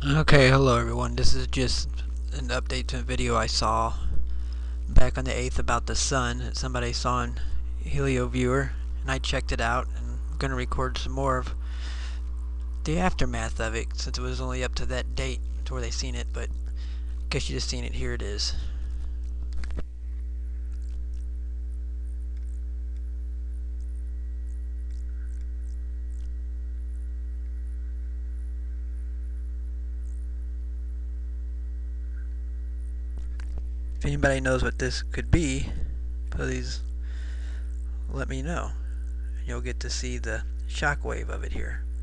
Okay, hello everyone. This is just an update to a video I saw back on the 8th about the sun that somebody saw in HelioViewer, and I checked it out and I'm going to record some more of the aftermath of it since it was only up to that date to where they seen it, but I guess you just seen it. Here it is. If anybody knows what this could be, please let me know. You'll get to see the shockwave of it here.